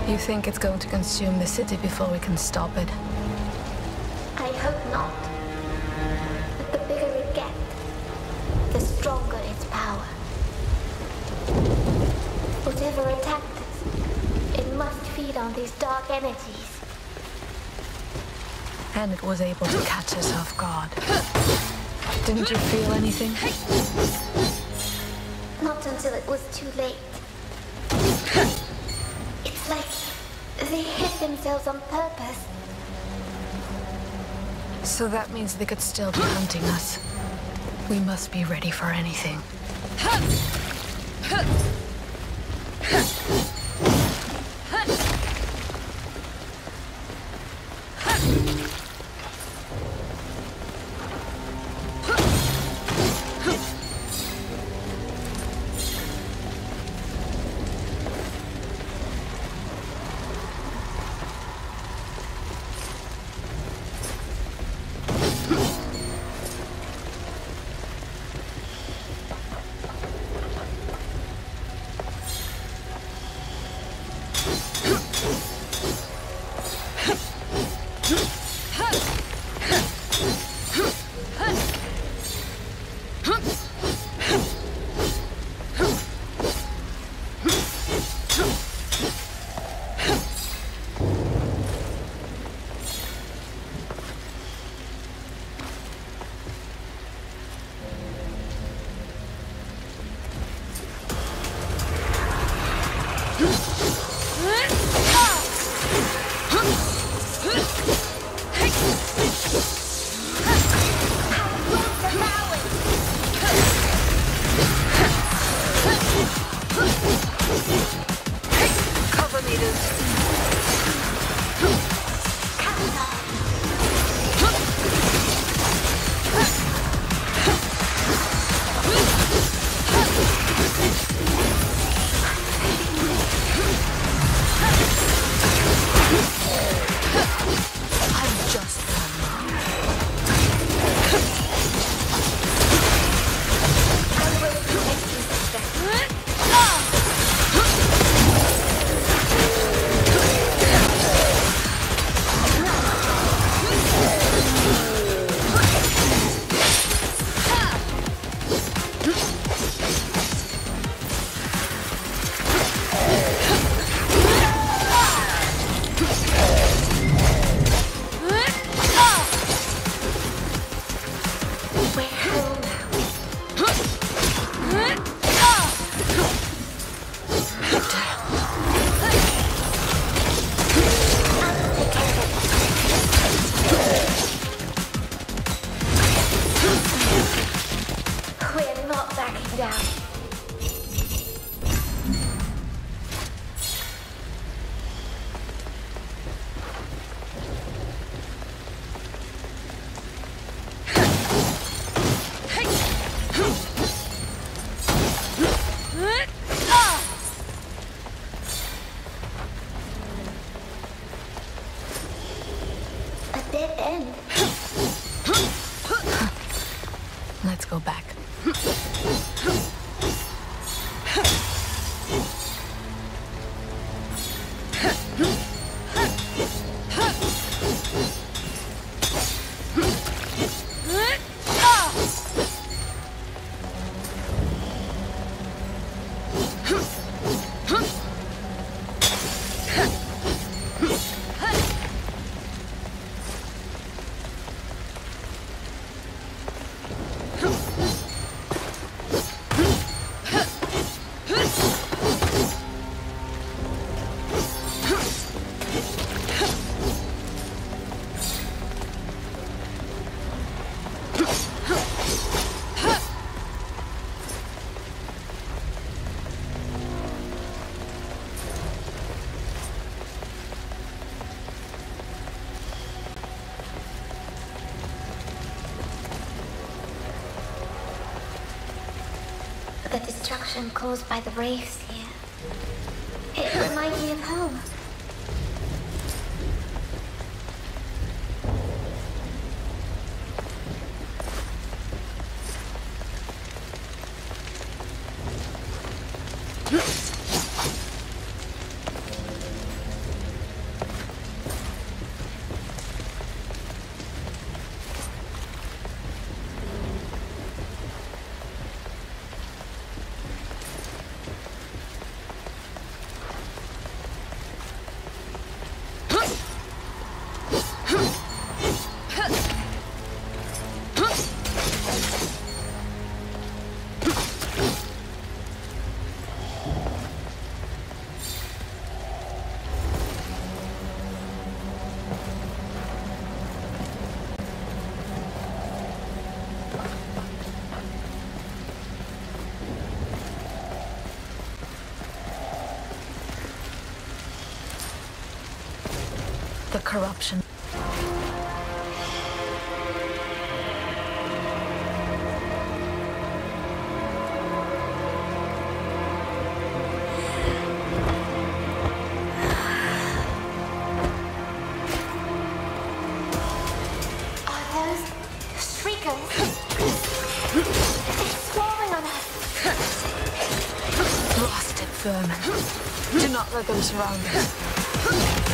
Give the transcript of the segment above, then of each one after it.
You think it's going to consume the city before we can stop it? I hope not. But the bigger it gets, the stronger its power. Whatever attacked us, it must feed on these dark energies. And it was able to catch us off guard. Didn't you feel anything? Not until it was too late. It's like they hit themselves on purpose. So that means they could still be hunting us. We must be ready for anything. Let's go back. The destruction caused by the wraiths here. It reminds me of home. the corruption. Vermin. Do not let them surround us.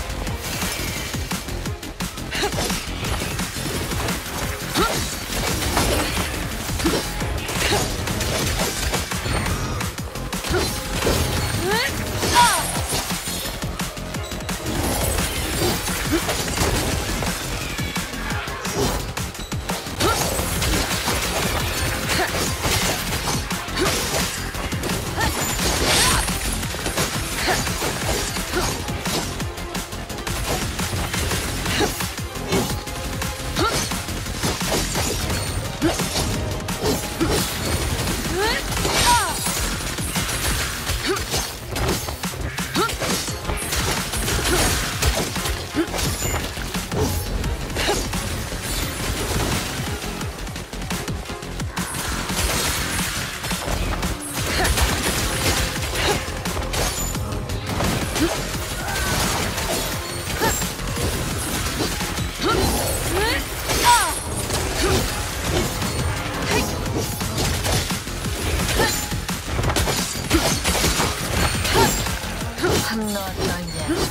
I'm not done yet.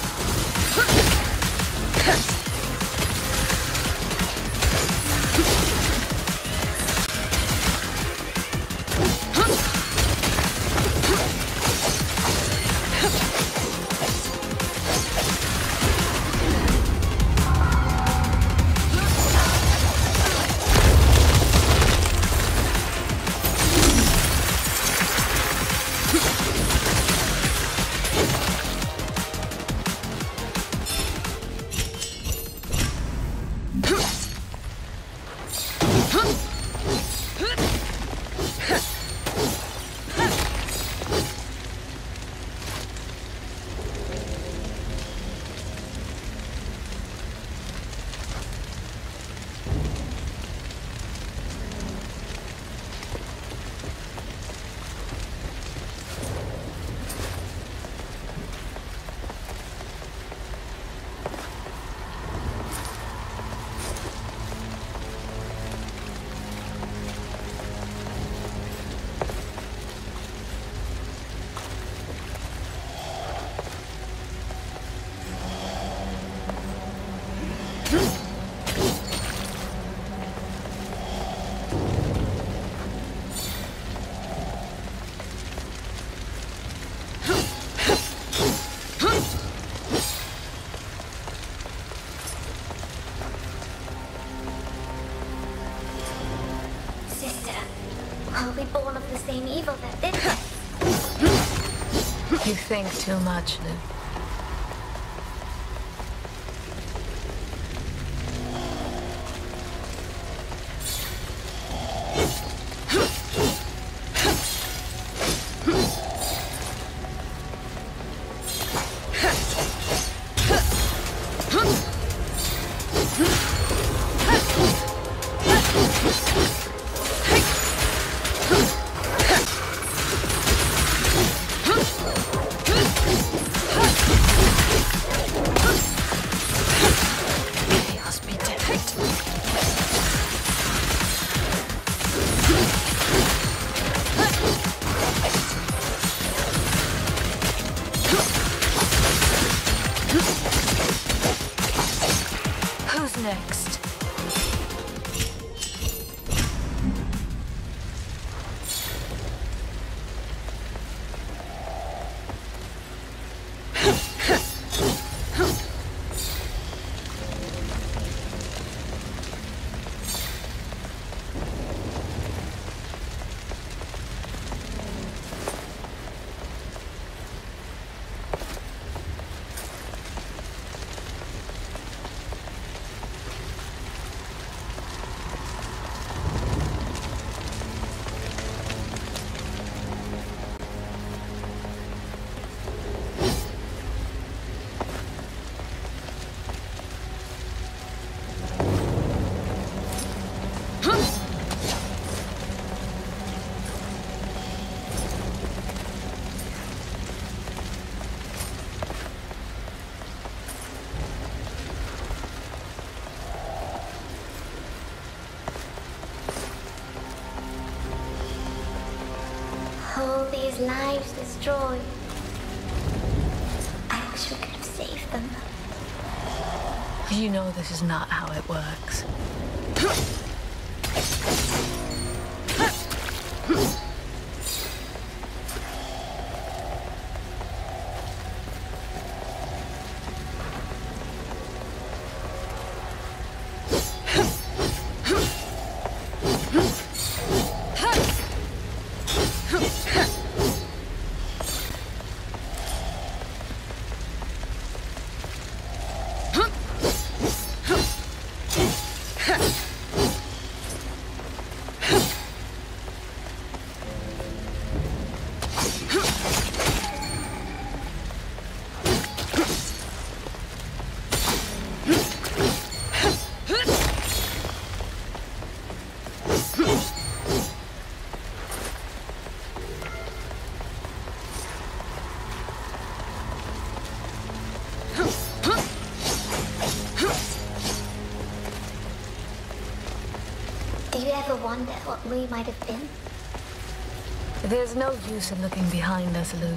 Are we born of the same evil that did it? You think too much, Lou. Who's next? his lives destroyed. I wish we could have saved them. You know this is not how it works. Do you ever wonder what we might have been? There's no use in looking behind us, Lute.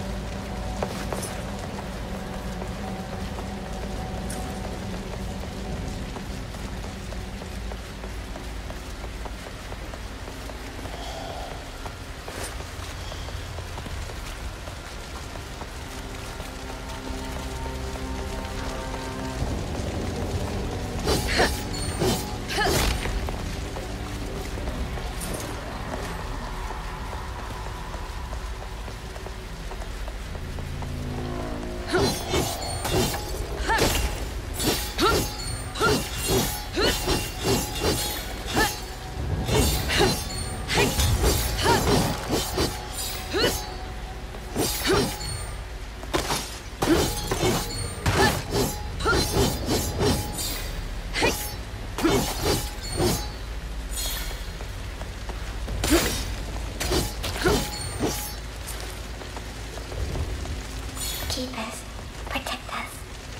Keep us. Protect us.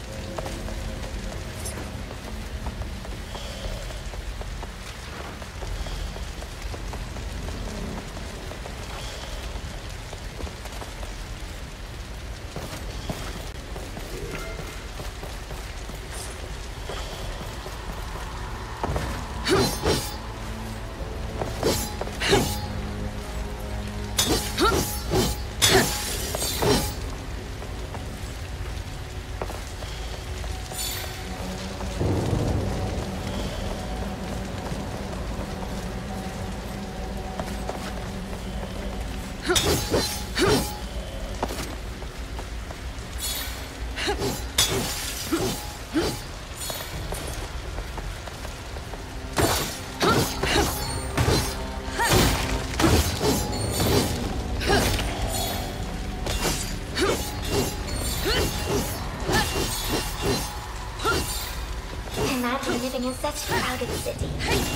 Imagine living in such a crowded city.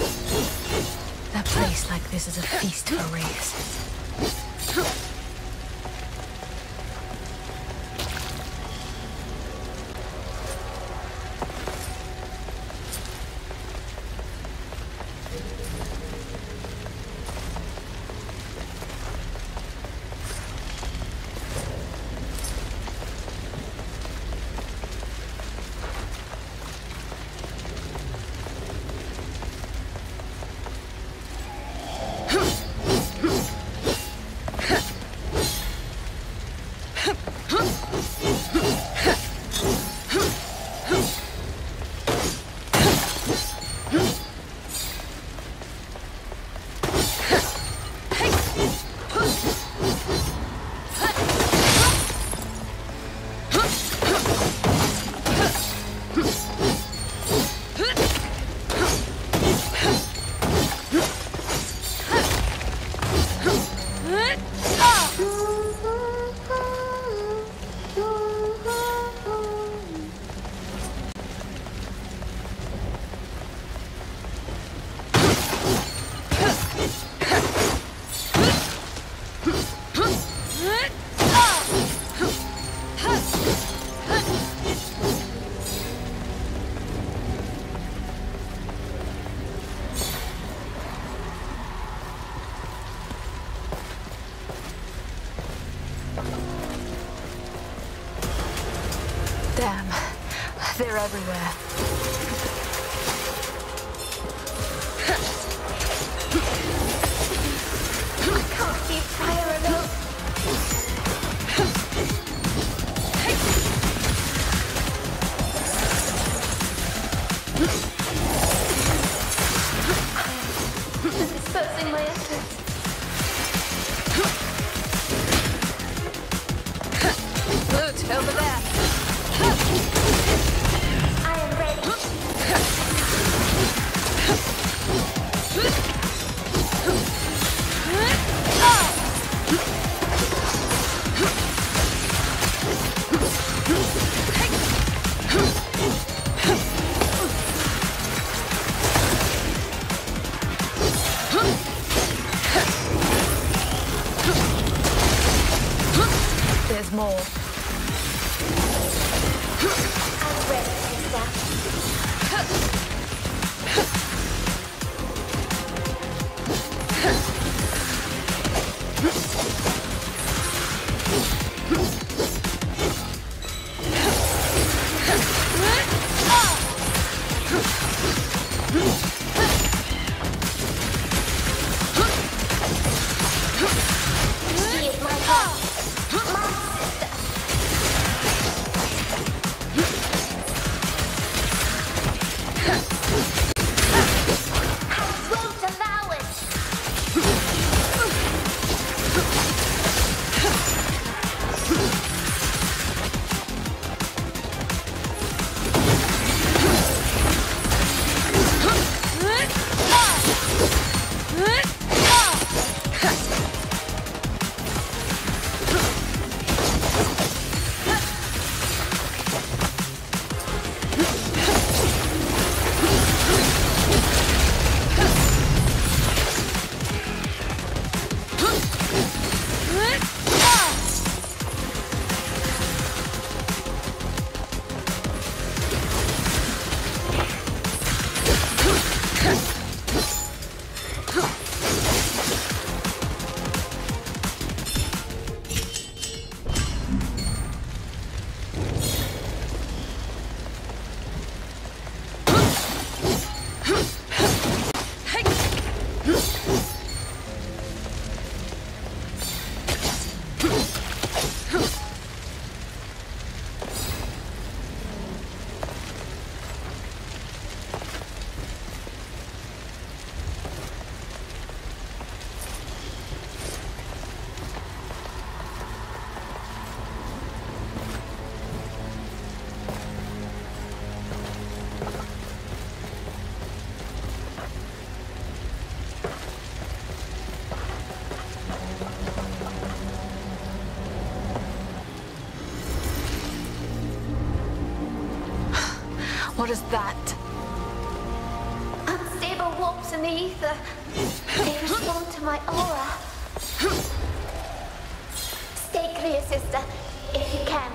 A place like this is a feast for Wraiths. Damn. They're everywhere. I can't keep fire alone. I'm dispersing my efforts. Loot, over there. I am ready. There's more. I'm ready, sister. She is my God. My sister. I won't allow it. What is that? Unstable warps in the ether. They respond to my aura. Stay clear, sister, if you can.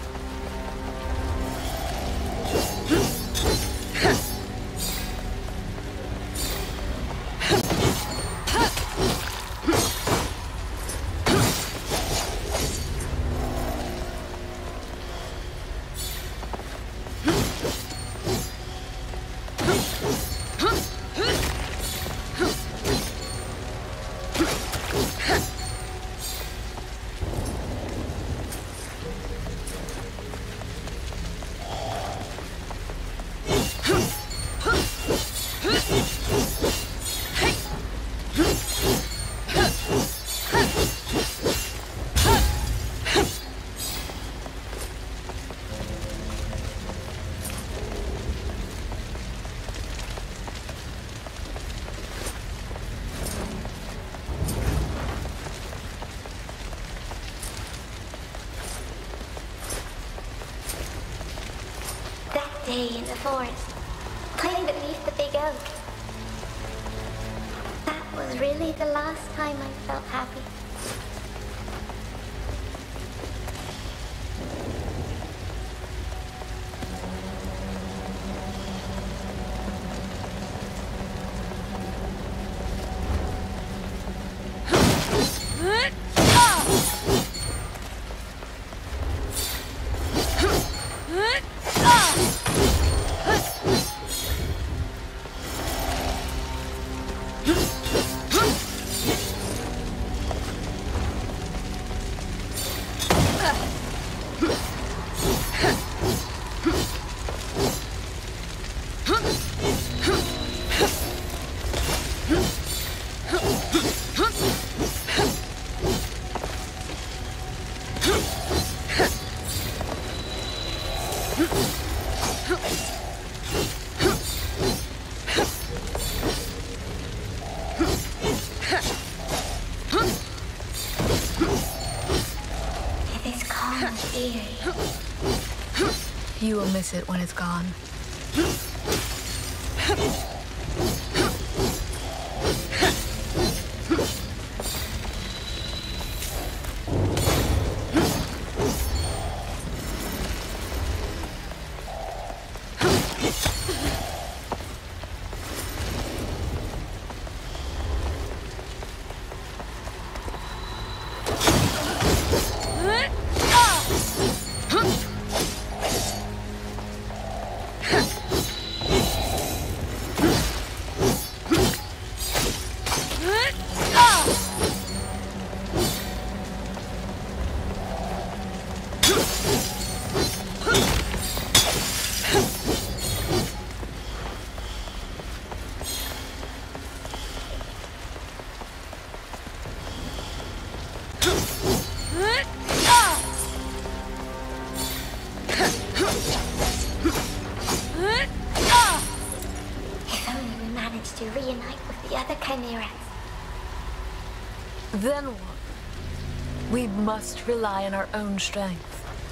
Day in the forest, playing beneath the big oak. That was really the last time I felt happy. It is calm and eerie. You will miss it when it's gone. If only we managed to reunite with the other Chimeras. Then what? We must rely on our own strength.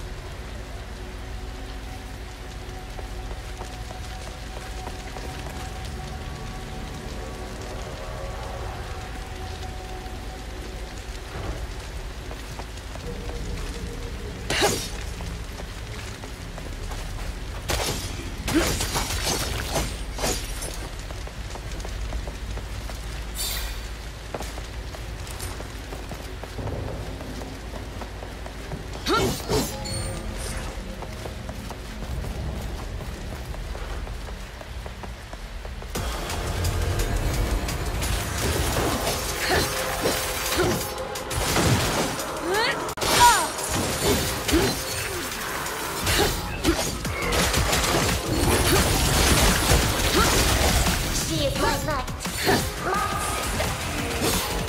She is my knight. My sister.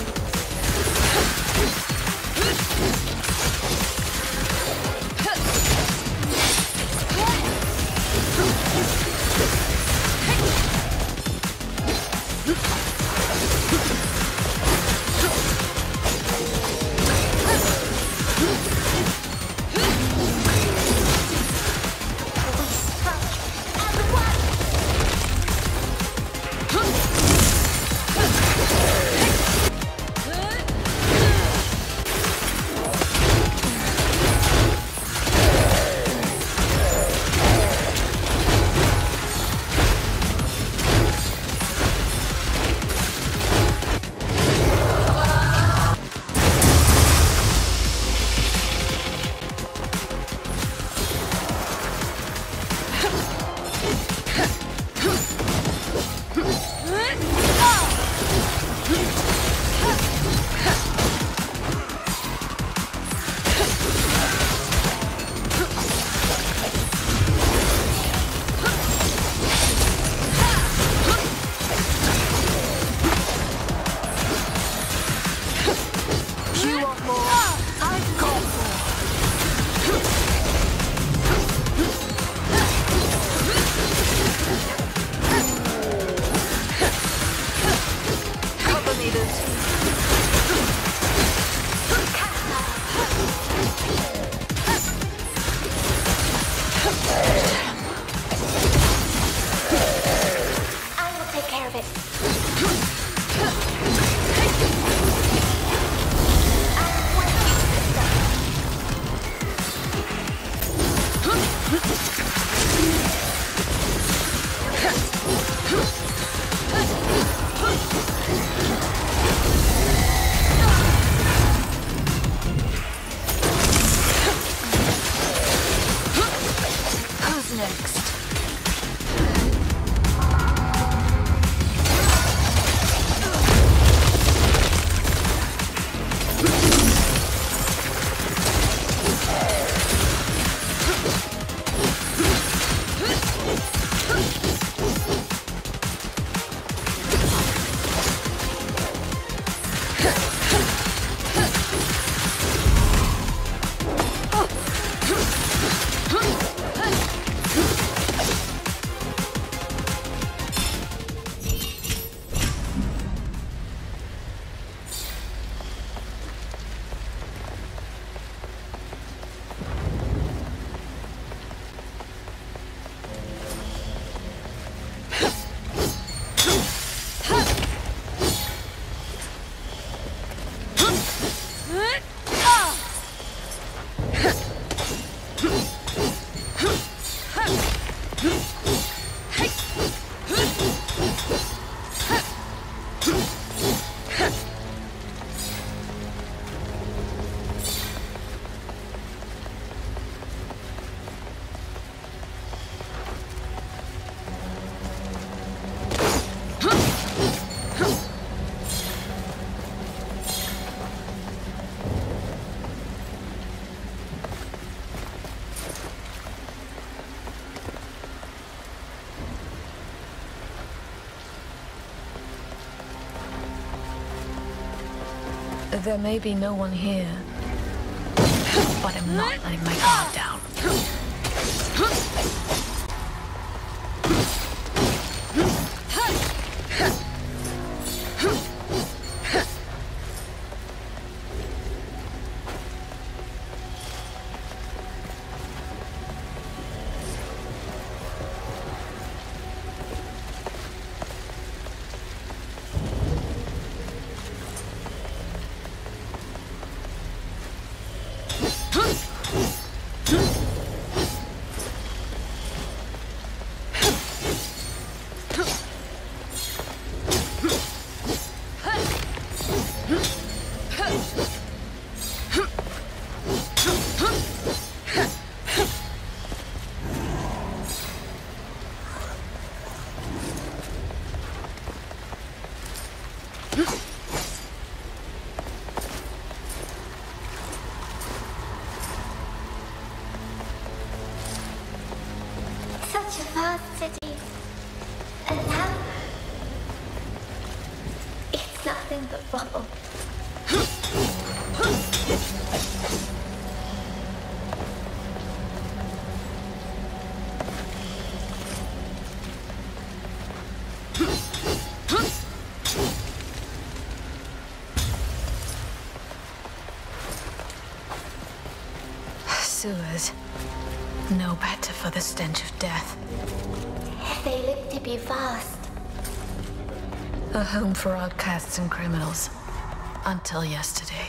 next? There may be no one here, but I'm not letting my guard down. Such a vast city. And now it's nothing but rubble. Sewers. No better for the stench of death. They look to be vast. A home for outcasts and criminals. Until yesterday.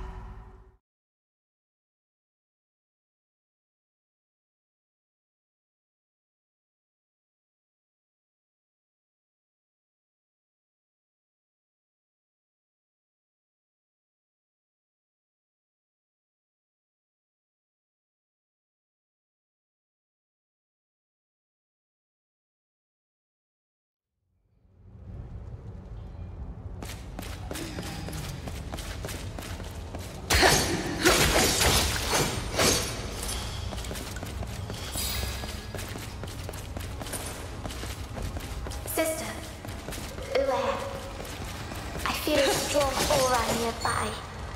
Sister, Uwe, I feel a strong aura nearby.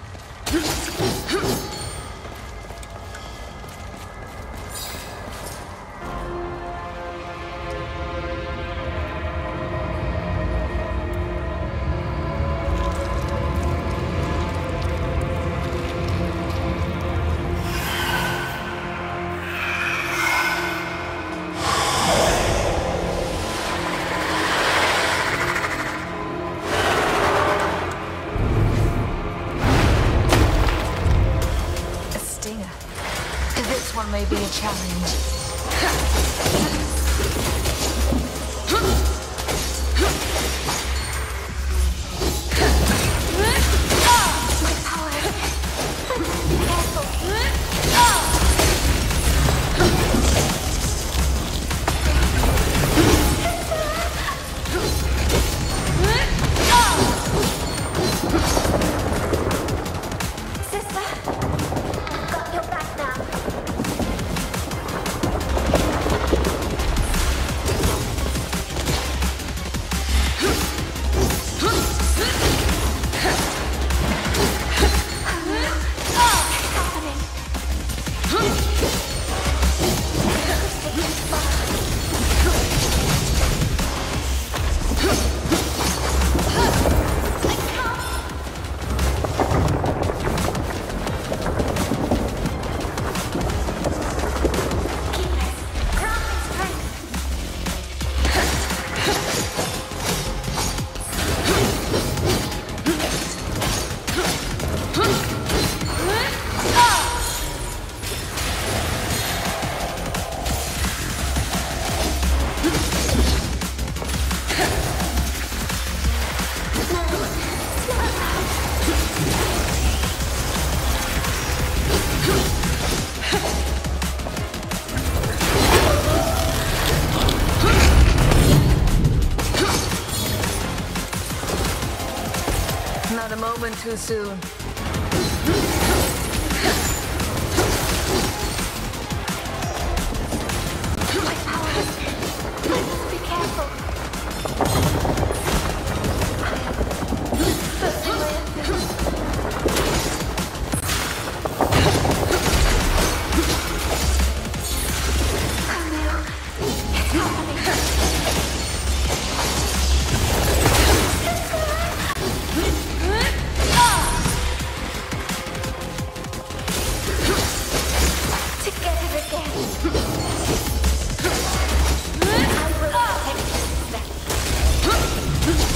This one may be a challenge. My power. Careful. went too soon. My powers. I must be careful. Losing my influence. Camille, it's happening. Together again. I will protect you.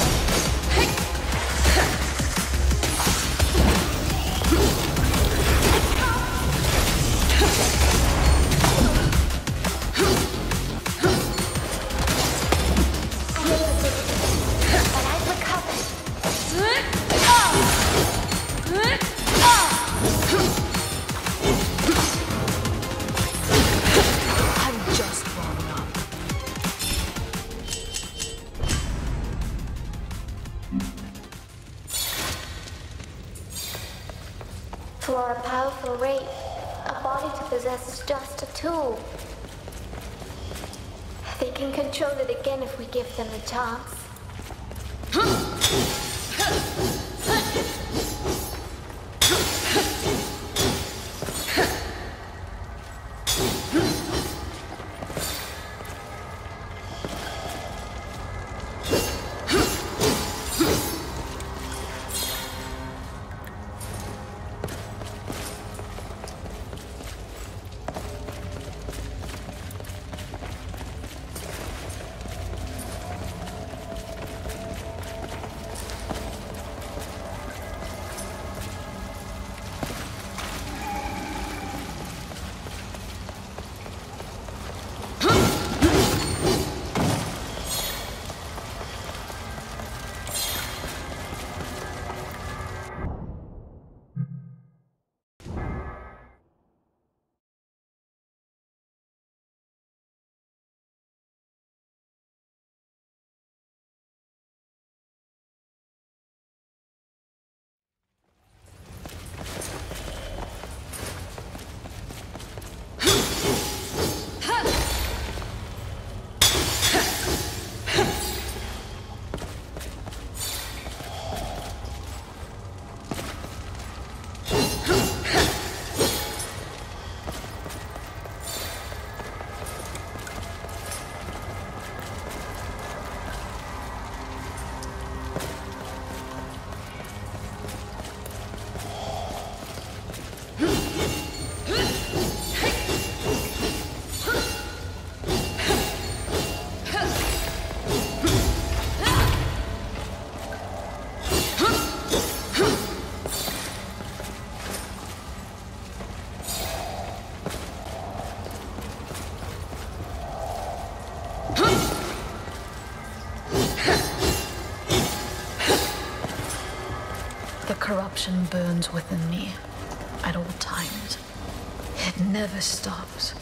I hesitated, but I've recovered. I'm just warming up. For a powerful race, a body to possess is just a tool. They can control it again if we give them a chance. The corruption burns within me at all times. It never stops.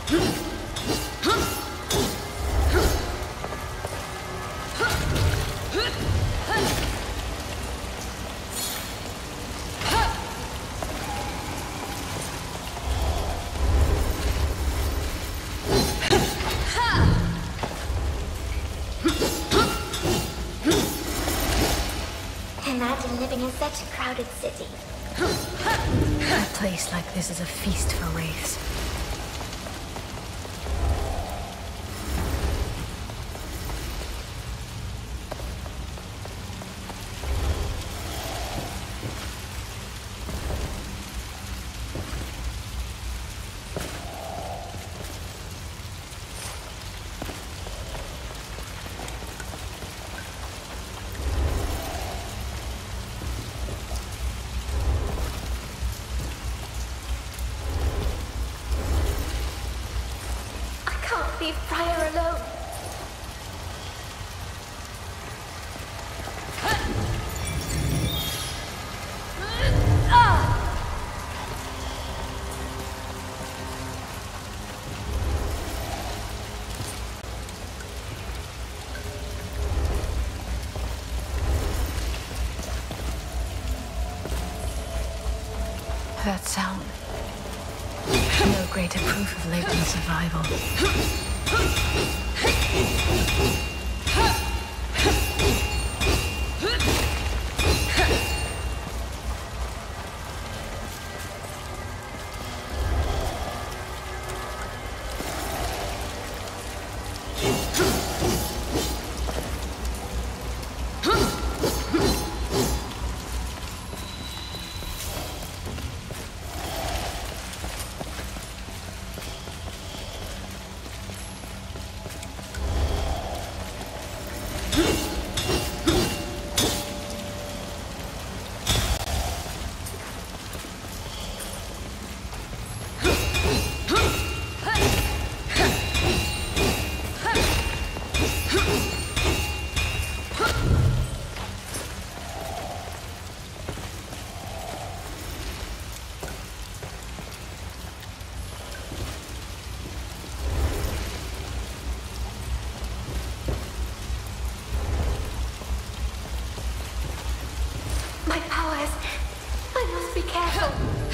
Imagine living in such a crowded city. A place like this is a feast for wraiths. Leave Friar alone. That sound. No greater proof of latent survival. My powers. I must be careful.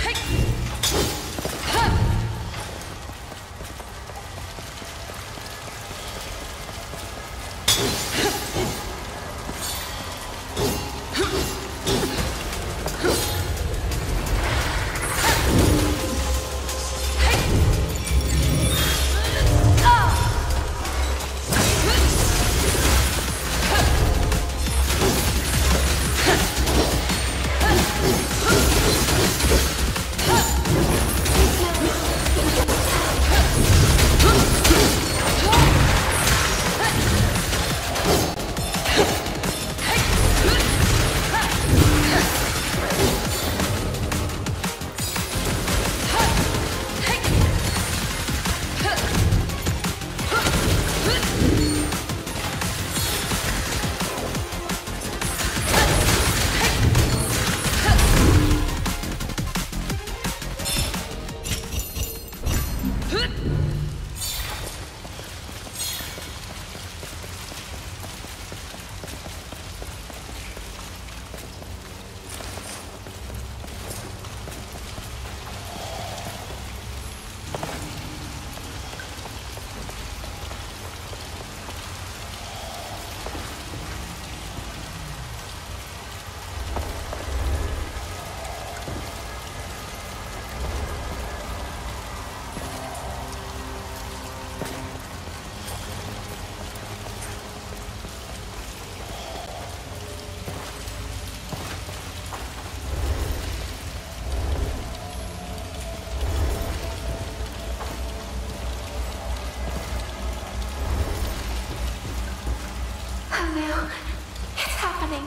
Oh no, it's happening.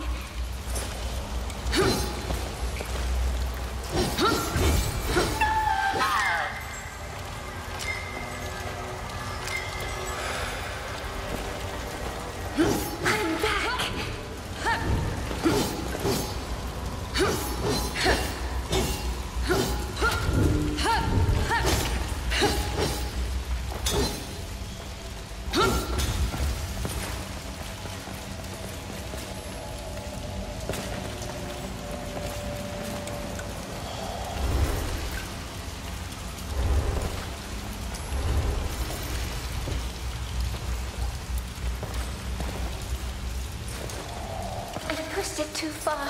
I'm back. pushed it too far.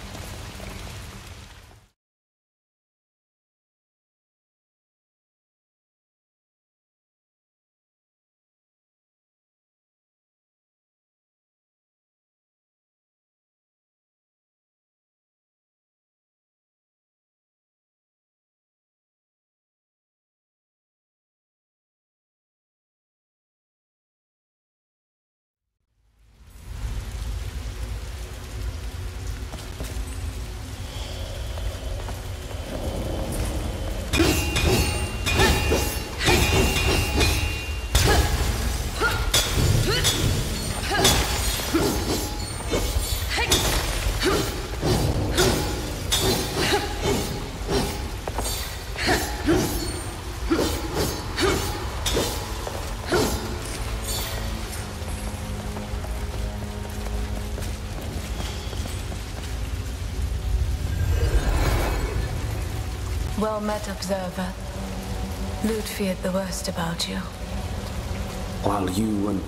Well met, Observer. Lute feared the worst about you. While you and...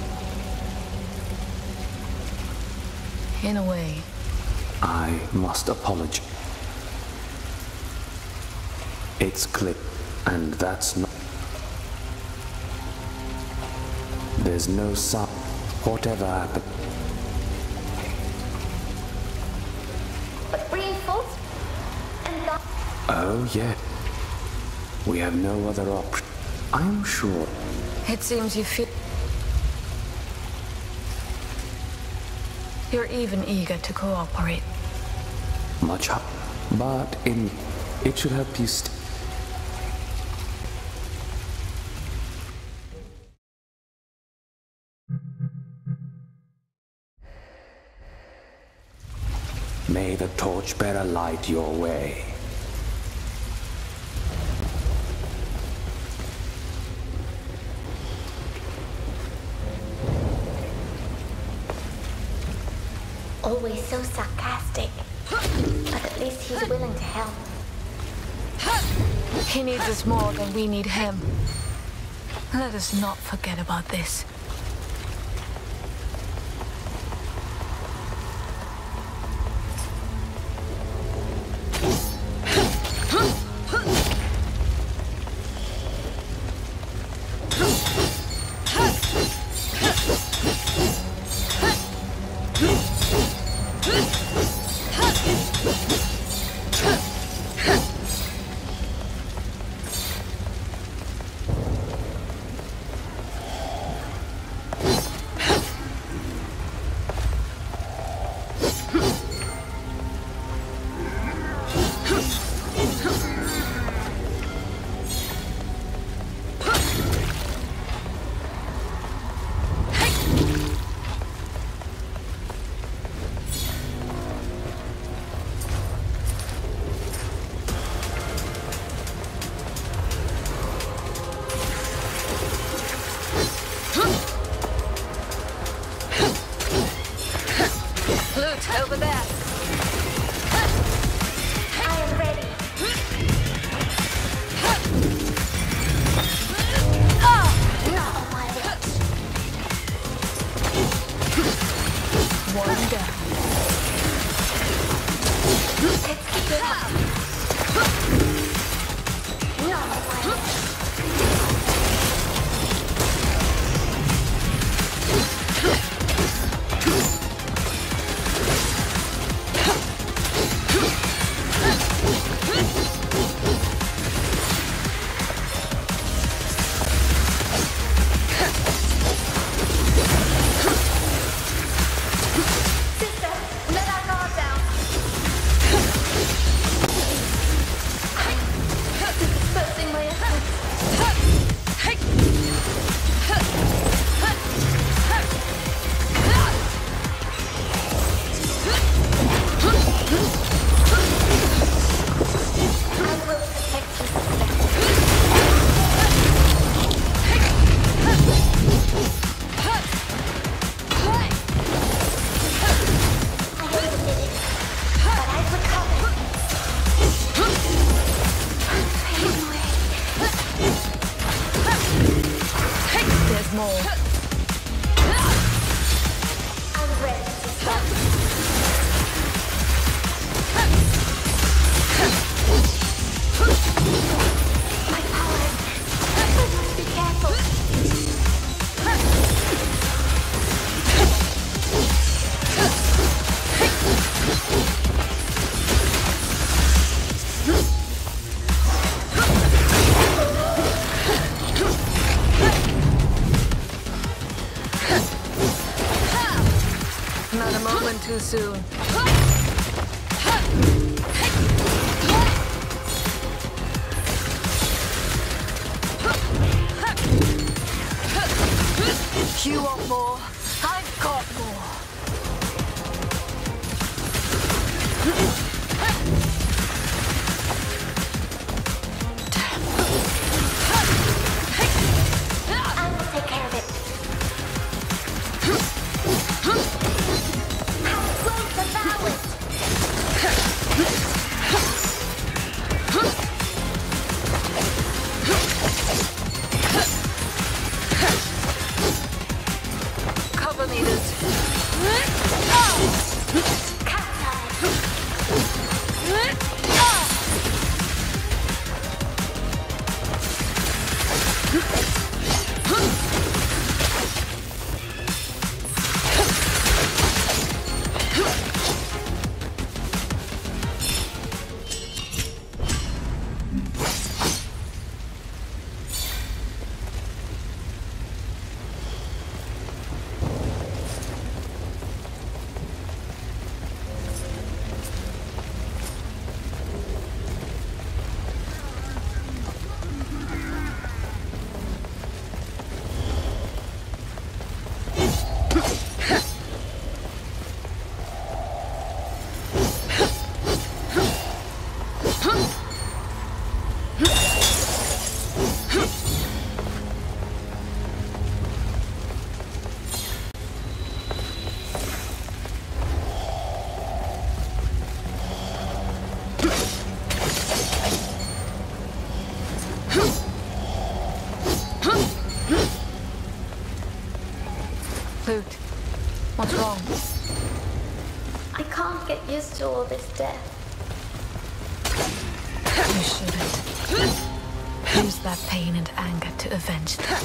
In a way. I must apologize. It's clip, and that's not... There's no sign. Whatever happened. But reinforced and not. Oh, yeah. We have no other option. I'm sure. It seems you feel... You're even eager to cooperate. Much up, but it should help you May the torchbearer light your way. Always so sarcastic. But at least he's willing to help. He needs us more than we need him. Let us not forget about this. Over there. I am ready. Not on my watch. One down. Let's keep it up. Not on my watch. More. I'm ready to start. moment too soon. You want more? I've got more. I will take care of it. How close about it? Cover me, Lute. Lute, what's wrong? I can't get used to all this death. You shouldn't. Use that pain and anger to avenge them.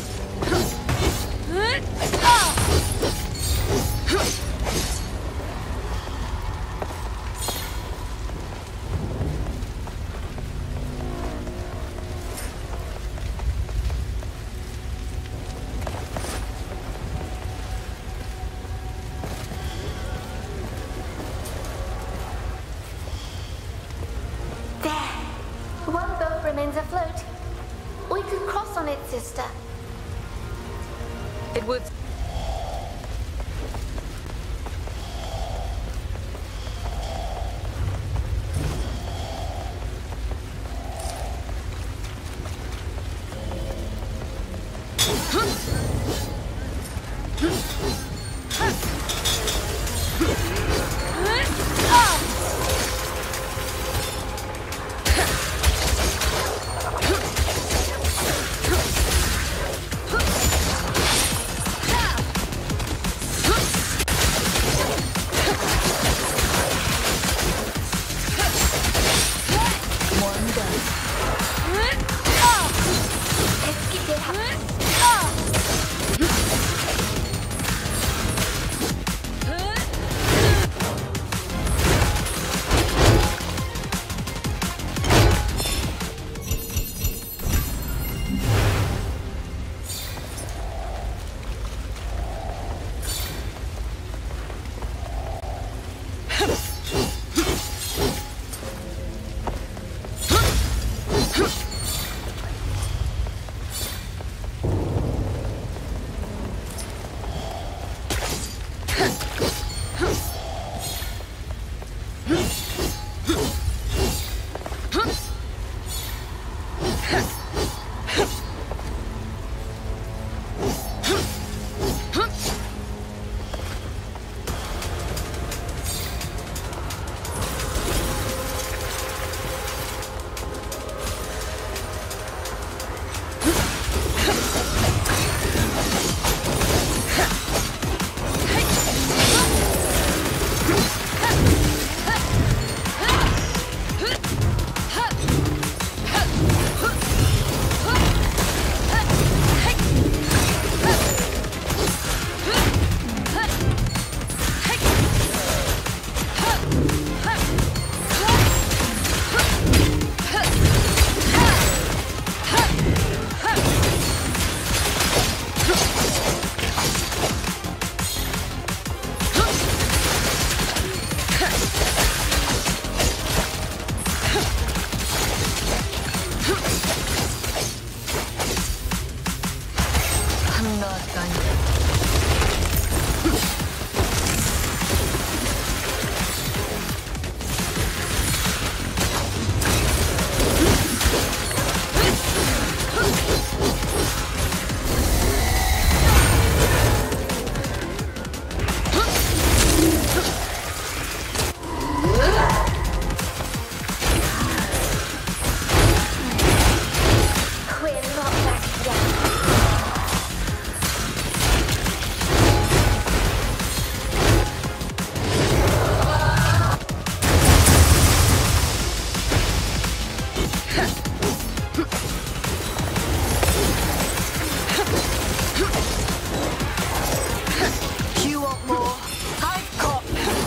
There. One boat remains afloat. We could cross on it, sister. It would... Let's keep it up. I'm not going to. We're not back yet. You want more? I've got.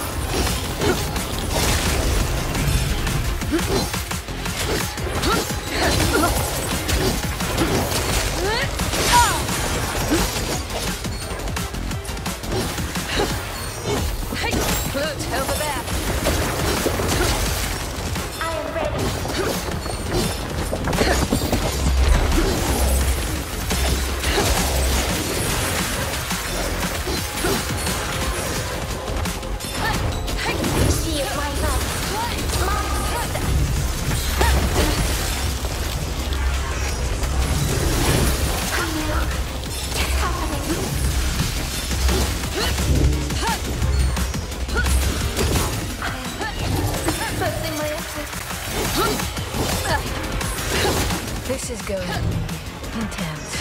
Hey, Flute, over there. I am ready. See it, why not? It's happening. Pressing my effort. This is going to be intense.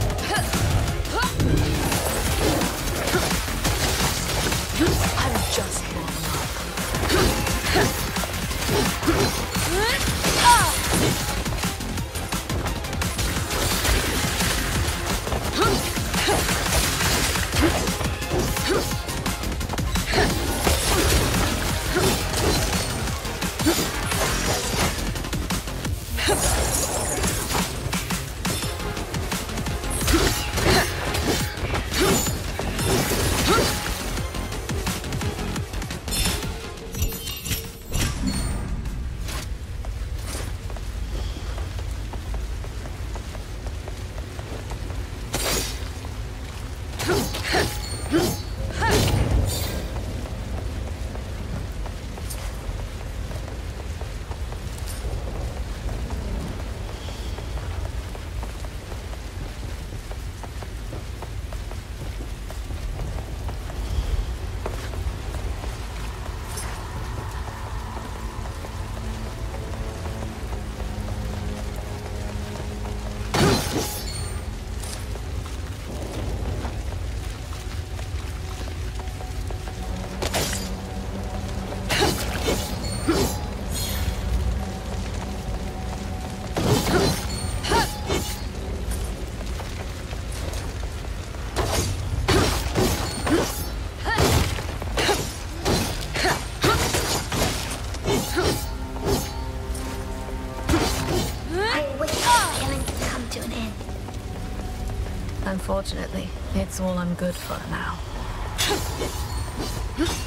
I'm just warming up. I wish this killing could come to an end. Unfortunately, it's all I'm good for now.